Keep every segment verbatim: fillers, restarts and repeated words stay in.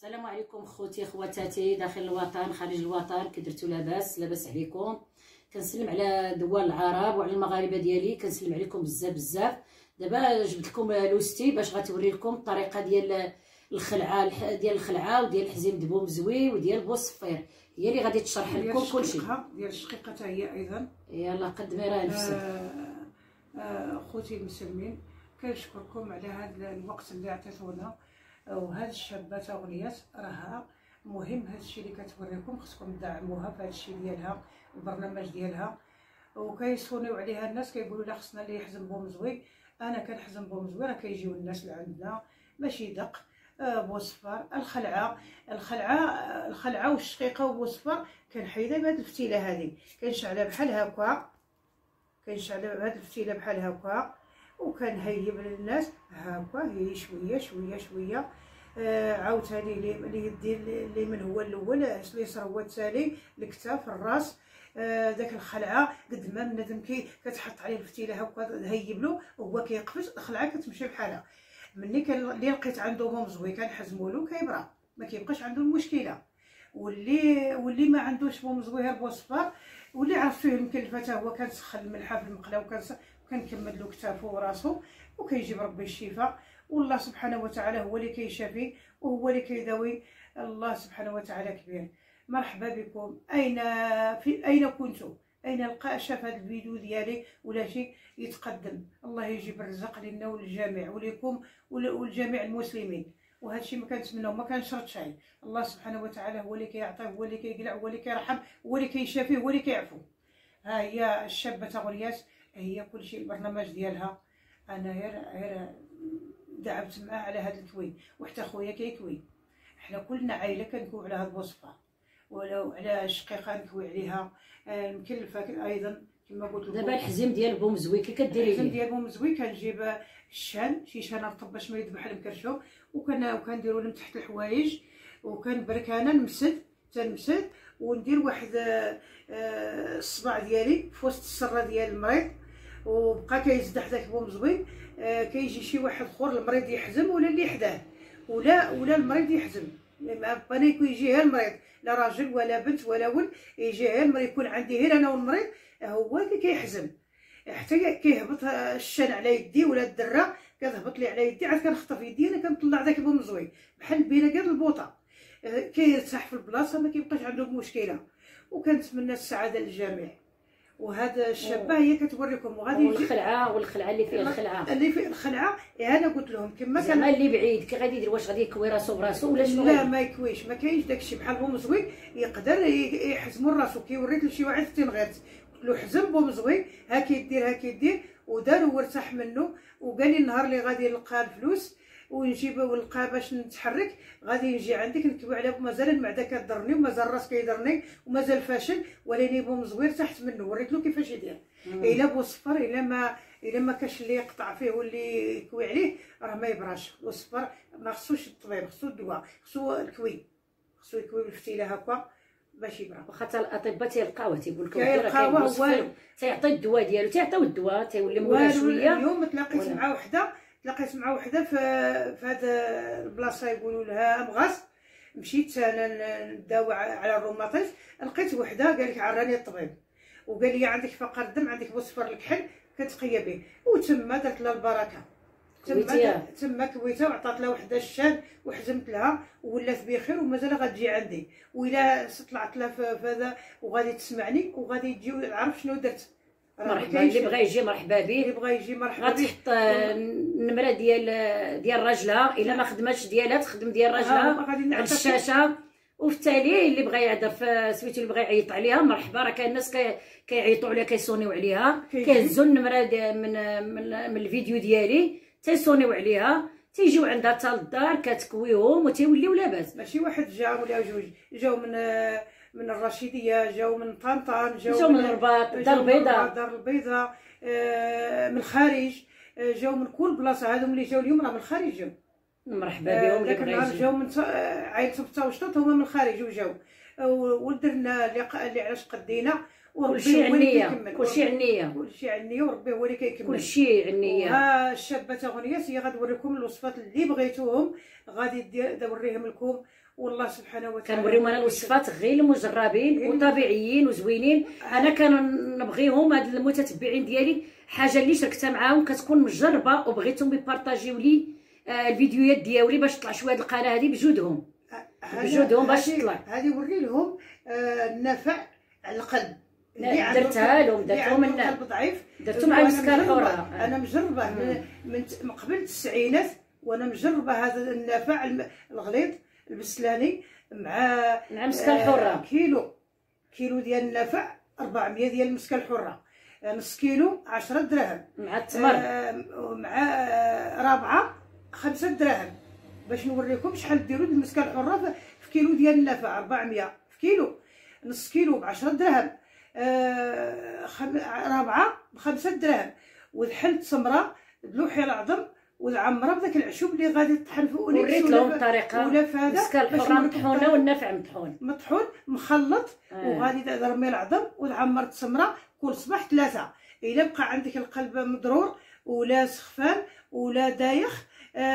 السلام عليكم خوتي خواتاتي داخل الوطن خارج الوطن، كي درتو لاباس لاباس عليكم. كنسلم على دول العرب وعلى المغاربه ديالي، كنسلم عليكم بزاف بزاف. دابا جبت لكم لوستي باش غتوري لكم الطريقه ديال الخلعه ديال الخلعه وديال الحزيم دبو مزوي وديال بوصفير، هي اللي غادي تشرح لكم كلشي. ديال الشقيقه حتى هي ايضا. يلا قدمي راه نفسك. آه آه خوتي المسلمين، كنشكركم على هذا الوقت اللي عطيتونا، وهاد الشابه تا وليات راها مهم. هاد الشيء اللي كتوريكم خصكم تدعموها في هاد الشيء ديالها، البرنامج ديالها. وكيصونيو عليها الناس كيقولوا لا خصنا اللي يحزم بومزوي. انا كنحزم بومزوي، راه كيجيو الناس لعندنا ماشي دق. آه بوصفر الخلعه الخلعه الخلعه والشقيقه وبوصفر كنحيدها بهاد الفتيله هذه، كنشعلها بحال هكا، كنشعلها بهاد الفتيله بحال هكا، وكنهيب للناس هكا هي شويه شويه شويه. آه عاوتاني اللي يدي اللي من هو الاول اليسر هو التالي، الكتاف الراس. آه داك الخلعه قد ما بنادم كي كتحط عليه الفتيله هكا تهيب له وهو كيقفز، الخلعه كتمشي بحالها. ملي كان اللي لقيت عنده بومزوي كنحزمو له كيبرا، ما كيبقاش عنده المشكله. واللي واللي ما عندوش بومزوي غير بوصفار، واللي عرف فيه المكلفه حتى هو كنسخن الملحه في المقله وكنكمل له كتافو وراسو، وكيجيب ربي الشفاء. والله سبحانه وتعالى هو اللي كيشافي وهو اللي كيداوي. الله سبحانه وتعالى كبير. مرحبا بكم. اين في اين كنتم؟ اين لقى شاف هذا الفيديو ديالي ولا شيء يتقدم؟ الله يجيب الرزق لنا وللجميع ولكم ولجميع المسلمين. وهذا الشيء ما كنتمناو، ما كنشرط شيء. الله سبحانه وتعالى هو اللي كيعطي، هو اللي كيقلع، هو اللي كيرحم، هو اللي كيشافي، هو اللي كيعفو. ها هي الشابه تا غليات، هي كل شيء البرنامج ديالها. انا غير غير دعمت معاه على هذا الكوين، وحتى خويا كيكوي. حنا كلنا عائله كنكوي على هذا الوصفه، ولو على الشقيقه نكوي عليها. المكلفه ايضا كما قلت لكم. دابا الحزيم ديال بومزوي كي كديري الحزيم ديال بومزوي كنجيب الشان، شي شان رطب باش ما يذبح المكرشو، وكان وكنديرو من تحت الحوايج، وكنبرك انا نمسد تنمسد، وندير واحد الصباع ديالي في وسط السره ديال المريض، وبقى كيزدح داك بومزوي. كيجي شي واحد اخر المريض يحزم، ولا اللي حداه، ولا ولا المريض يحزم. ما بقى يجي غير المريض، لا راجل ولا بنت ولا ولد، يجي غير المريض. يكون عندي غير انا والمريض، هو اللي كيحزم. حتى كيهبط الشان على يدي ولا الدره كتهبط لي على يدي، عاد كنخطف يدي انا كنطلع داك البومزوي بحال بينا كاع البوطه. كيرتاح في البلاصه، ما كيبقاش عنده مشكله. وكنتمنى السعاده للجميع. وهذا الشابه هي كتوريكم. وغادي والخلعه والخلعه اللي فيها الخلعه اللي فيها الخلعه انا قلت لهم كما كان زعما اللي بعيد كي غادي يدير، واش غادي يكوي راسو براسو ولا شنو؟ لا ما يكويش، ما كاينش داكشي. بحال بومزوي يقدر يحزمو راسو. كيوريت لشي واحد حتى غيرت قلت له حزم بومزوي، ها كيدير ها كيدير، ودار وارتاح منه. وقال لي النهار اللي غادي نلقى الفلوس ونجيب ونلقى باش نتحرك، غادي نجي عندك نكوي على. مازال المعده كضرني ومازال الراس كيضرني ومازال فاشل، ولكن بومزوي ارتحت منه، وريت له كيفاش يدير. الا بوصفر الا ما الا ما كاش اللي يقطع فيه واللي يكوي عليه راه ما يبراش. وصفر ما خصوش الطبيب، خصو الدواء، خصو الكوي، خصو يكوي بالفتيله هكا باش يبرا. واخا حتى الاطباء تيلقاوه تيقول لكم تيلقاوه هو تيعطي الدواء ديالو، تيعطيو الدواء تيولي مولا شويه. اليوم تلاقيت مع وحده تلاقيت مع وحده في في هاد البلاصه يقولوا لها مغاس. مشيت انا نداوي على الروماتيز، لقيت وحده قال لك عراني الطبيب، وقال لي عندك فقر الدم، عندك بوصفر الكحل كتقيا به. وتما درت لها البركه، تما تما كويتها وعطات لها وحده الشان وحزمت لها وولات بخير، ومازال غتجي عندي. وإلا طلعت لها في هذا وغادي تسمعني وغادي تجي عرف شنو درت. مرحبا اللي بغى يجي مرحبا به، اللي بغى يجي مرحبا به. غتحط النمره ديال ديال راجلها، الا ما خدماتش ديالها تخدم ديال راجلها على الشاشه. وفي التالي اللي بغى يهضر في سميتو اللي بغى يعيط عليها مرحبا. راه كاين الناس كيعيطوا عليها كيصونيو عليها، كيهزوا النمره من من من الفيديو ديالي تيصونيو عليها، تيجيو عندها حتى للدار كتكويهم وتيوليو لاباس. ماشي واحد جا ولا جوج، جاو من من الرشيديه، جاو من طنطان، جاو, جاو من الرباط، الدار البيضاء، الدار البيضاء، آه من الخارج، آه جاو من كل بلاصه. هذوم اللي جاو اليوم راه من الخارج جاو. مرحبا بهم. اللي بغا يجي جاو من عائله بتا وشطوط، هما من الخارج وجاو. ودرنا اللي علاش قدينا كلشي عنيه كلشي عنيه كلشي عنيه وربي هو اللي كيكمل كلشي عنيه. ها الشابه تغنيات هي غتوريكم الوصفات اللي بغيتوهم، غادي نوريهم لكم والله سبحانه وتعالى. كنوريهم انا الوصفات غير المجربين وطبيعيين وزوينين. انا كنبغيهم هاد المتتبعين ديالي حاجه اللي شاركتها معاهم كتكون مجربه وبغيتهم يبارطاجيو لي آه الفيديوهات ديالي باش تطلع شويه هاد القناه هذه بجودهم بجودهم باش تطلع. هذه وري لهم آه النفع على القلب اللي درتها لهم درتهم من القلب ضعيف درتو مع المسكه الحره. انا مجربه من, من قبل التسعينات وانا مجربه هذا النفع الغليظ البسلاني مع مع المسكه الحره. آه كيلو كيلو ديال النفع أربعمية ديال المسكه الحره، نص كيلو عشرة دراهم مع التمر آه مع آه رابعه خمسة دراهم. باش نوريكم شحال ديروا المسكه الحره في كيلو ديال النفع أربعمية في كيلو، نص كيلو ب عشرة دراهم، آه خم... رابعه بخمسة دراهم، وذحلت سمره دلوحي العظم والعمره بداك العشوب اللي غادي يطحن في اوليكس. وريت لهم الطريقه ولا في هذا المسكه الحره مطحونه والنفع مطحون مطحون مخلط آه. وغادي ترمي العظم وتعمر السمره كل صباح ثلاثه. الا بقى عندك القلب مضرور ولا سخفان ولا دايخ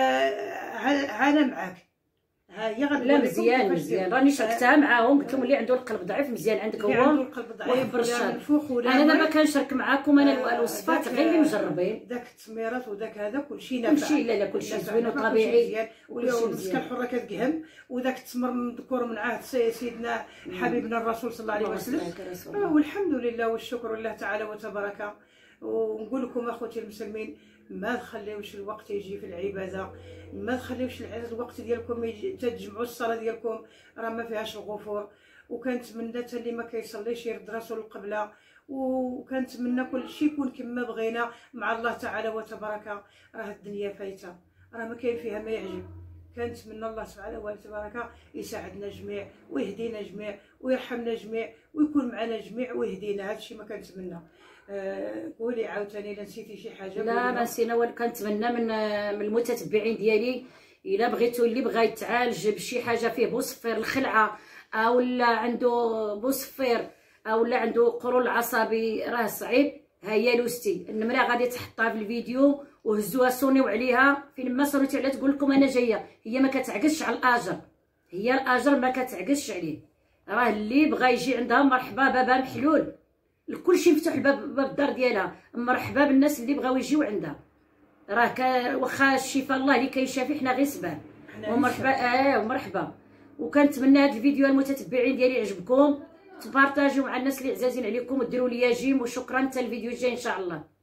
هانا معاك. ها هي غادي لا مزيان مزيان راني شاركتها معاهم قلت لهم اللي عنده القلب ضعيف مزيان عندك هو عنده القلب ضعيف انا دابا كنشارك معاكم انا الوصفات غير اللي مجربين داك التميرات وداك هذا كلشي نافع كلشي لا لا كلشي زوين وطبيعي والمسكه الحره كتقهم وداك التمر مذكور من عهد سيدنا حبيبنا الرسول صلى الله عليه وسلم. والحمد لله والشكر لله تعالى وتبارك. ونقول لكم اخوتي المسلمين ما تخليوش الوقت يجي في العباده، ما تخليوش الوقت ديالكم يجي تتجمعوا الصلاه ديالكم راه ما فيهاش الغفور. وكنتمنى حتى اللي ما كيصليش يرد راسو للقبله، وكنتمنى كل شيء يكون كما بغينا مع الله تعالى وتبارك. راه الدنيا فايته راه ما كاين فيها ما يعجب. كنتمنى الله سبحانه وتبارك يساعدنا جميع ويهدينا جميع ويرحمنا جميع ويكون معنا جميع ويهدينا. هذا الشيء ما كنتمنى. أه قولي عاوتاني الا نسيتي شي حاجه. لا ما نسينا والو. كنتمنى من من المتتبعين ديالي الا بغيتوا اللي بغى يتعالج بشي حاجه فيه بوصفير الخلعه او لا عنده بوصفير او لا عنده قرون العصبي راه صعيب، ها هي لوستي النمره غادي تحطها في الفيديو وهزوها صونيو عليها فين ما صونيتي عليها تقول لكم انا جايه. هي ما كتعكسش على الاجر، هي الاجر ما كتعكسش عليه. راه اللي بغى يجي عندها مرحبا بابها محلول، الكلشي مفتوح الباب باب الدار ديالها، مرحبا بالناس اللي بغاو يجيو عندها. راه كا واخا الشفاء الله اللي كيشافي حنا غير سبان ومرحبا اه ومرحبا. وكنتمنى هذا الفيديو المتتبعين ديالي يعجبكم، تبارطاجيو مع الناس اللي عزازين عليكم وديروا لي جيم. وشكرا حتى الفيديو الجاي ان شاء الله.